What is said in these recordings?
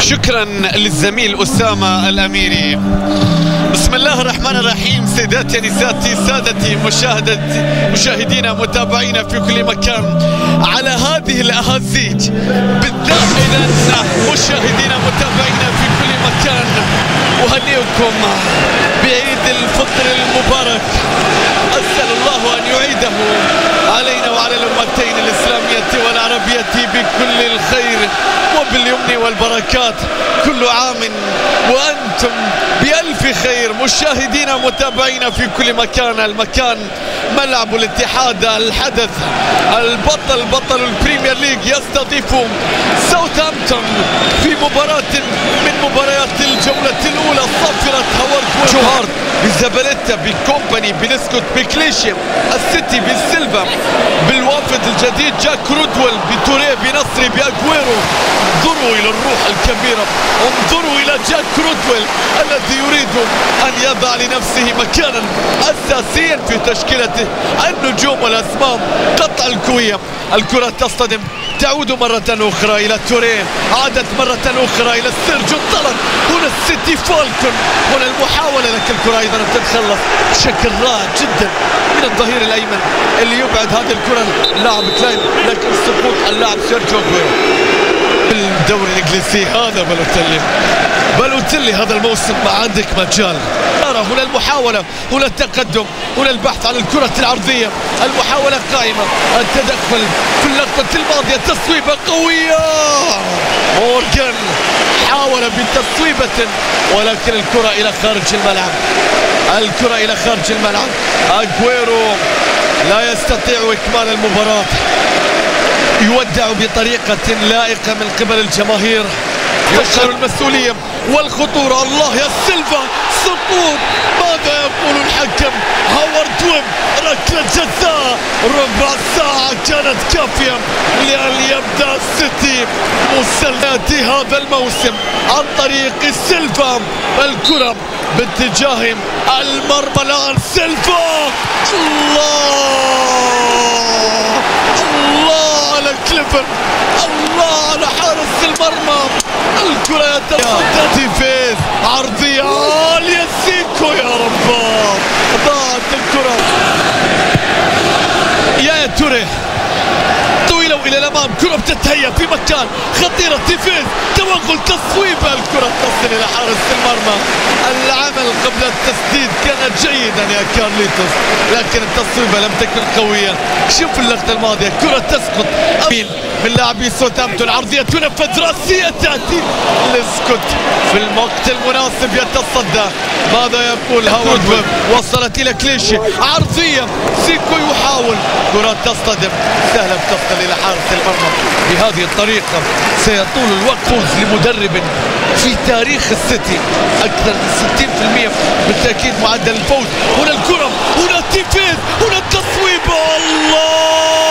شكرا للزميل أسامة الأميري. بسم الله الرحمن الرحيم. سيداتي نساتي سادتي مشاهدينا متابعينا في كل مكان على هذه الأهازيج بالذات إذا مشاهدينا متابعينا في كل مكان، أهنئكم بعيد الفطر المبارك. أسأل الله أن يعيده علينا وعلى الأمتين الإسلامية والعربية بكل الخير وباليمن والبركات. كل عام وأنتم بألف خير. مشاهدينا متابعينا في كل مكان، المكان ملعب الاتحاد، الحدث البطل بطل البريمير ليج يستضيف ساوثهامبتون في مباراة من مباريات الجولة الأولى. صفرة هوارد جوهارد بزباليتا بالكومباني بنسكوت بكليشي، السيتي بالسيلفا بالوافد الجديد جاك رودويل بتوريه بنصري بأجويرو. انظروا إلى الروح الكبيرة، انظروا إلى جاك رودويل الذي يريد أن يضع لنفسه مكانا أساسيا في تشكيلته. النجوم والأسماء قطع الكوية. الكرة تصطدم، تعود مرة أخرى إلى توريه، عادت مرة أخرى إلى سيرجيو. انطلق هنا السيتي فالكون، هنا المحاولة لكن الكرة أيضا تتخلص بشكل رائع جدا من الظهير الأيمن اللي يبعد هذه الكرة اللاعب كلاين، لكن سقوط اللاعب سيرجيو أجويرو. الدوري الإنجليزي هذا بالوتيلي هذا الموسم ما عندك مجال. هنا المحاولة، هنا التقدم، هنا البحث عن الكرة العرضية. المحاولة قائمة، التدخل في اللقطة الماضية، تصويبة قوية. مورغان حاول بتصويبة ولكن الكرة إلى خارج الملعب، الكرة إلى خارج الملعب. أجويرو لا يستطيع إكمال المباراة، يودع بطريقة لائقة من قبل الجماهير. يشعر المسؤولية والخطورة. الله يا سيلفا، سقوط. ماذا يقول الحكم؟ هوارد ويب ركلة جزاء. ربع ساعة كانت كافية لأن يبدأ السيتي مسلسل هذا الموسم عن طريق سيلفا. الكرة باتجاه المرمى الآن. سيلفا، الله على كليفن، الله على حارس المرمى. الكرة تيفيز عرضية عالية، سيكو يا رب ضاعت الكرة. يا توريه طويلة وإلى الأمام، كرة بتتهيأ في مكان خطيرة. تيفيز توغل تصويبة، الكرة تصل إلى حارس المرمى. العمل قبل التسديد كان جيدا يا كارليتوس لكن التصويبة لم تكن قوية. شوف اللقطة الماضية، كرة تسقط من لاعبي ساوثهامبتون، عرضية تنفذ، رأسية تأتي لسكوت في الوقت المناسب يتصدى. ماذا يقول هاورد؟ وصلت إلى كليشي، عرضية، سيكو يحاول، كرة تصطدم، سهلة تصل إلى حارس المرمى. بهذه الطريقة سيطول الوقت فوز لمدرب في تاريخ السيتي أكثر من 60% بالتأكيد معدل الفوز. هنا الكرة، هنا تيفيز، هنا التصويب. الله،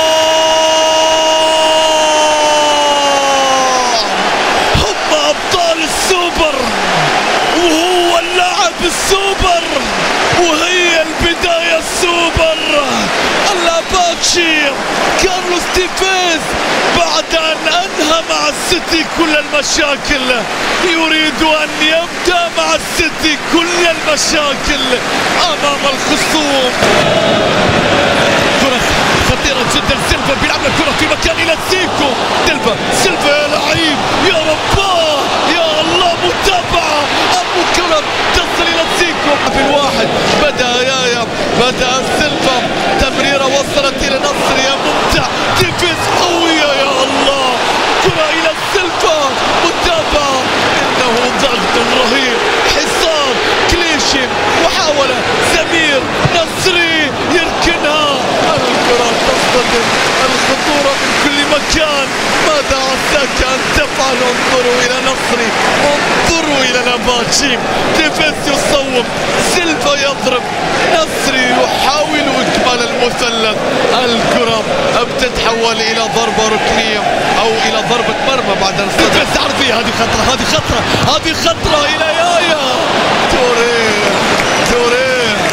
هم أبطال السوبر وهو اللاعب السوبر وهي البداية السوبر. الاباتشي كارلوس تيفيز بعد أن أنهى مع السيتي كل المشاكل يريد أن يبدأ مع السيتي كل المشاكل أمام الخصوم. كرة خطيرة جدا. سيلفا بيلعب الكرة في مكان إلى سيكو. سيلفا يا لعيب يا رباه يا الله، متابعة. الكرة تصل إلى سيكو في الواحد. بدأ سيلفا، تمريرة وصلت إلى نصر يا ممتع. تيفيز قوية يا الله، كرة إلى سيلفا، متابعة، إنه ضغط رهيب. حصار كليشي، محاولة سمير نصري يركنها. الكرة تصطدم، الخطورة من كل مكان. ماذا عساك أن تفعل؟ انظروا إلى نصري، انظروا إلى نباتشي. تيفيز يصوب، سيلفا يضرب، نصري يحاول إكمال المثلث. الكرة بتتحول إلى ضربة ركنية أو إلى ضربة مرمى بعد أن تيفيز عرضية. هذه خطرة إلى يايا توريه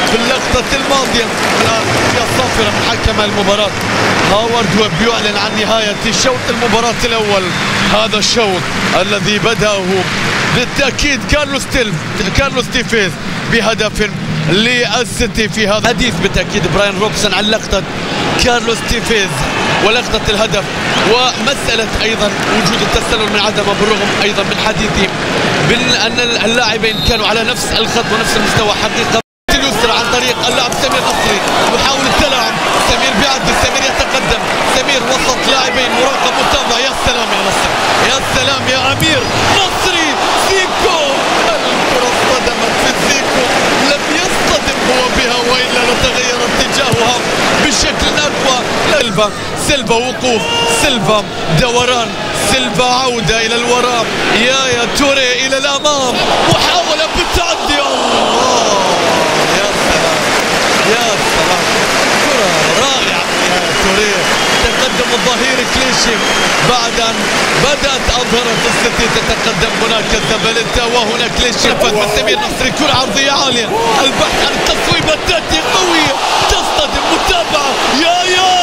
في اللقطة الماضية. الآن في صافرة من حكم المباراة هاورد ويب يعلن عن نهاية شوط المباراة الأول. هذا الشوط الذي بدأه بالتأكيد كارلوس تيفيز بهدف للسيتي. في هذا الحديث بالتأكيد براين روبسون عن لقطة كارلوس تيفيز ولقطة الهدف ومسألة أيضا وجود التسلل من عدمه، بالرغم أيضا من حديثهم بأن اللاعبين كانوا على نفس الخط ونفس المستوى. حقيقة اليسرى عن طريق اللاعب سمير نصري يحاول التلاعب، سمير بيعدي، سمير يتقدم، سمير وسط لاعبين مراقب متابع. يا سلام يا نصر، يا سلام يا أمير نصري. زيكو الكرة اصطدمت في زيكو، لم يصطدم هو بها وإلا لتغير اتجاهها بشكل أقوى. سيلفا وقوف، سيلفا دوران، سيلفا عودة إلى الوراء، يا توري إلى الأمام، محاولة بالتعدي. الله يا سلام يا سلام، كرة رائعة يا توري. تقدم الظهير كليشي بعد أن بدأت أظهرة السيتي تتقدم. هناك زبالتا وهنا كليشي من سمير نصري، كرة عرضية عالية، البحث عن التصويبة تأتي قوية، تصطدم، متابعة، يا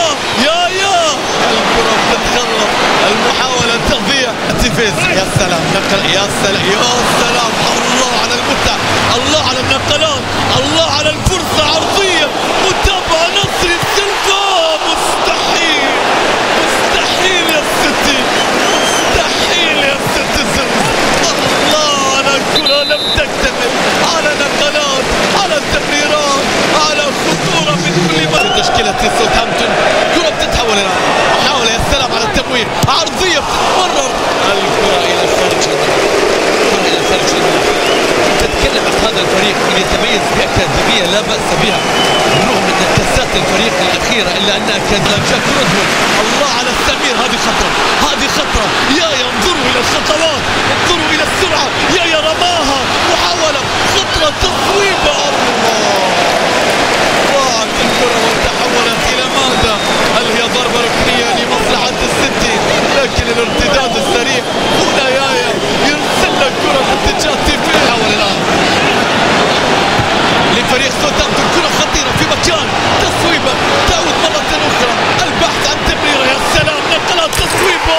الكرة بتتخلص، المحاولة تضيع. تيفيز يا سلام، نقل، يا سلام يا سلام، الله على المتعة، الله على النقلات، الله على الفرصة، عرضية، متابعة، نصري، سيلفا. مستحيل يا سيتي، مستحيل يا سيتي. الله على الكرة لم تكتمل، على نقلات، على تمريرات، على خطورة من كل مكان. تشكيلة ساوثهامبتون، كرة بتتحول الآن، محاولة، يا سلام على التمويه، عرضية بتتمرر، الكرة إلى خارج الملعب. تتكلم عن هذا الفريق اللي يتميز بأكاديمية لا بأس بها بالرغم من كاسات الفريق الأخيرة، إلا أنها كانت جاك رودويل. الله على السمير، هذه خطرة، هذه خطرة. يا انظروا إلى الخطوات، انظروا إلى السرعة، يا رماها، محاولة، خطرة، تصويبة. الله، ضاعت الكرة وتحولت إلى ماذا؟ هل هي ضربة ركنية لمصلحة السيتي؟ لكن الارتداد السريع هنا، يايا يرسل لك كرة باتجاه تيفيز. حاول الآن لفريق ساوثهامبتون، كرة خطيرة في مكان، تصويبة تعود مرة أخرى، البحث عن تمريرة، يا سلام، نقلات، تصويبة.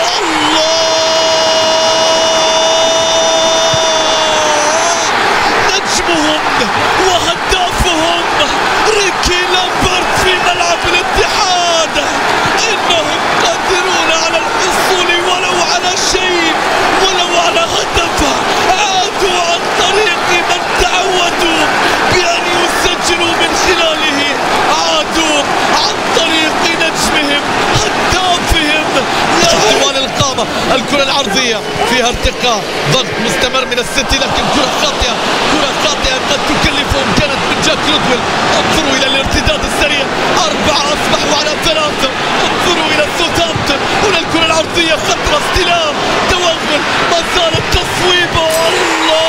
الله، نجمهم وهدافهم ريكي لامبرت في ملعب الاتحاد، إنهم قادرون على الحصول ولو على شيء، ولو على هدف. عادوا عن طريق من تعودوا بأن يسجلوا من خلاله، عادوا عن طريق نجمهم هدافهم طوال القامة. الكرة العرضية فيها ارتقاء، ضغط مستمر من السيتي، لكن كرة خاطئة، كرة خاطئة قد تكلفهم. كانت من جاك رودويل. انظروا إلى الارتداد السريع، 4 أصبحوا على 3. انظروا إلى ساوثهامبتون، هنا الكرة العرضية، خطرة، استلام، توغل، ما زالت تصويبة. الله،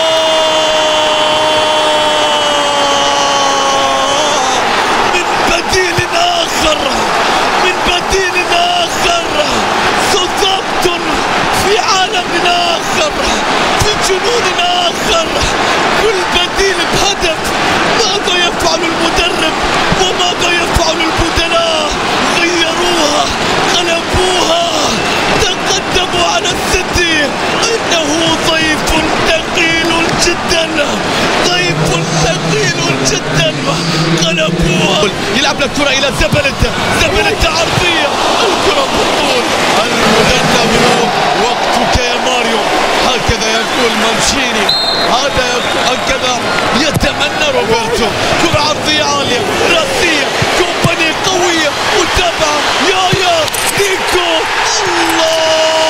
من بديل آخر، من بديل آخر. ساوثهامبتون في عالم آخر، في جنون آخر، كل بديل بهدف. ماذا يفعل المدرب وماذا يفعل البدلاء؟ غيروها، غلبوها، تقدموا على السيتي. إنه ضيف ثقيل جدا، ضيف ثقيل جدا، غلبوها. يلعب الكرة إلى زبالتا، عرضية، الكرة بطول، المدرب وقتك يا ماريو، هكذا يقول مانشيني، هكذا يتمنى روبرتو. كرة عرضية عالية، راسية، كومباني قوية، متابعة، يا ديكو. الله،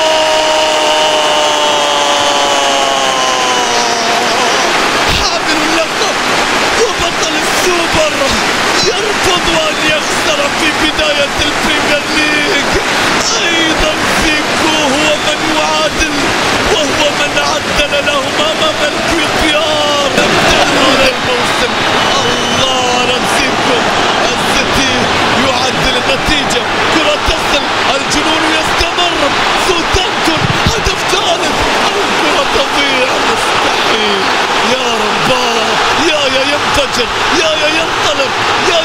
حامل اللقب وبطل السوبر يرفض أن يخسر في بداية البريمير ليج. أيضا ديكو هو من يعادل وهو من عدل لهم أمام الQPR هذا الموسم. الله على ديكو، السيتي يعدل النتيجة، كرة تصل، الجنون يستمر، ساوثهامبتون هدف ثالث، الكرة تضيع، مستحيل، يا رباه، يا ينفجر، يا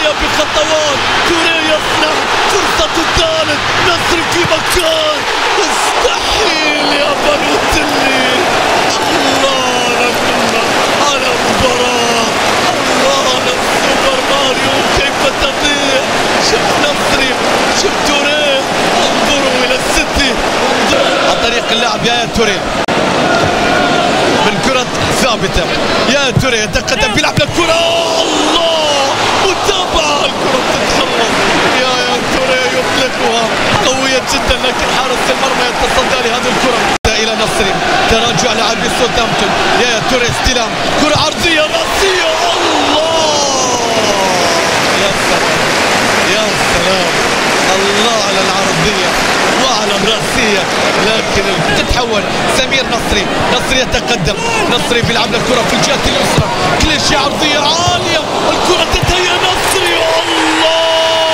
البداية بخطوات. توريه يصنع فرصة الثالث. نصري في مكان مستحيل يا بالوتيلي. الله على المباراة، الله على السوبر ماريو كيف تضيع. شوف نصري، شوف توريه، انظروا إلى السيتي عن طريق اللاعب يا توريه من كرة ثابتة. يا توريه يتقدم بيلعب للكرة، الله متابعة، الكرة تتخلص. يا توريه يطلقها قوية جدا، لكن حارس المرمى يتصدى لهذه الكرة. إلى نصري، تراجع لاعبي ساوثهامبتون. يا توريه استلام، كرة عرضية راسية، الله يا سلام يا سلام، الله على العرضية وعلى الراسية، لكن تتحول. سمير نصري، نصري يتقدم، نصري بيلعب الكرة في الجهة اليسرى، كليشيه عرضية عالية، الكرة تنتهي. نصري، الله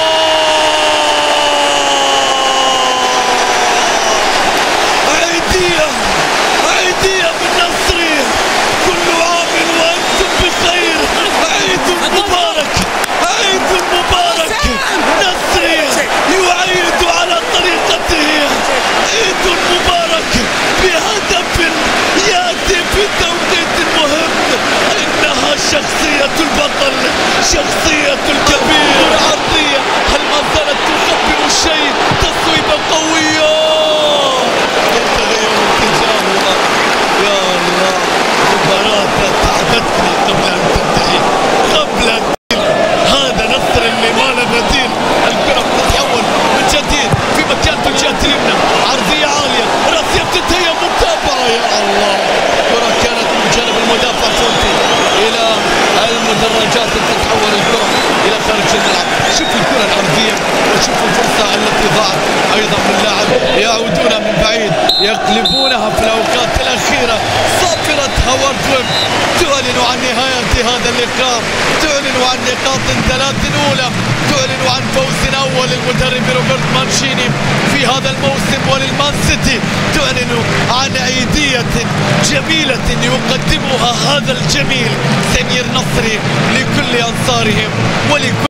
عيدية من نصري. كل عام وأنتم بخير، عيد مبارك، عيد مبارك. نصري يعيد على طريقته، عيد مبارك بهدف يأتي في توقيت مهم. إنها شخصية البطل، شخصية الكبير. عرضية، هل ما زالت تخبئ الشيء؟ تصويبة قوية، تغير اتجاهها. يا الله، مباراة تعبتني قبل أن تنتهي، قبل أن هذا نصر اللي ما له بديل. الكرة تتحول من جديد في مكان في الجهة اليمنى، عرضية عالية، راسية بتنتهي، متابعة. يا الله، الكرة كانت من جانب المدافع فونتي إلى المدرجات، تتحول الكرة إلى خارج الملعب. شوف الكرة الأرضية وشوف الفرصة التي ضاعت أيضا من لاعب. يعودون من بعيد، يقلبونها في الأوقات الأخيرة. صافرة هوارد ويب تعلن عن نهاية هذا اللقاء، تعلن عن نقاط 3 أولى، تعلن عن فوز أول للمدرب روبرت مانشيني في هذا الموسم وللمان سيتي، تعلن عن عيدية جميلة يقدمها هذا الجميل سمير نصري لكل أنصارهم ولكل